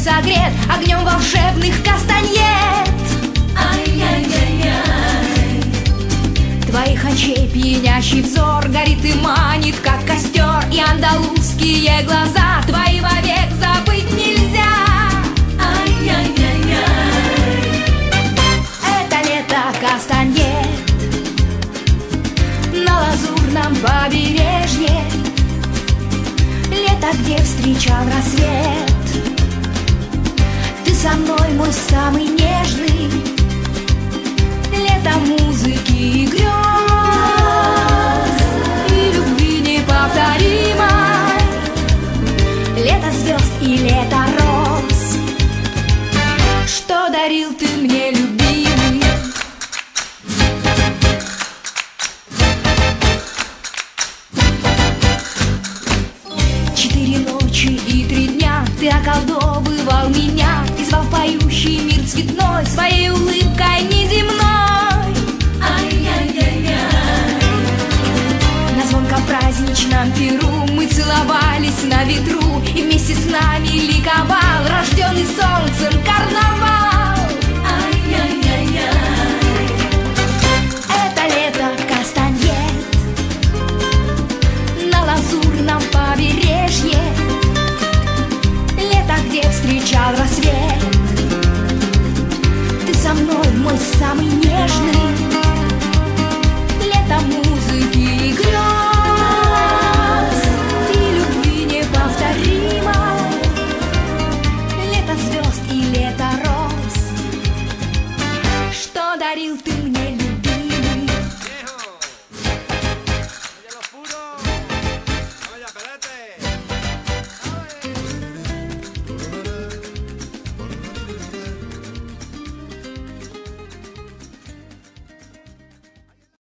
согрет огнем волшебных кастаньет. Ай-яй-яй-яй. Твоих очей пьянящий взор горит и манит, как костер, и андалузские глаза твои вовек забыть нельзя. Ай-яй-яй-яй. Это лето кастаньет на лазурном побережье, лето, где встречал рассвет. Ты со мной, мой самый нежный, лето музыки и грез, и любви неповторимой, лето звезд и лето роз. Что дарил ты мне, любимый? Четыре ночи и 3 дня ты околдовывал меня и звал в поющий мир цветной своей улыбкой неземной. Ай-яй-яй-яй. На звонком праздничном перу мы целовались на ветру, и вместе с нами ликовал рожденный солнцем карнавал. Ай-яй-яй-яй. Это лето кастаньет на лазурном побережье, лето, где встречал рассвет. Ты со мной, мой самый нежный, лето музыки и грез, и любви неповторимой, лето звезд и лето роз. Что дарил ты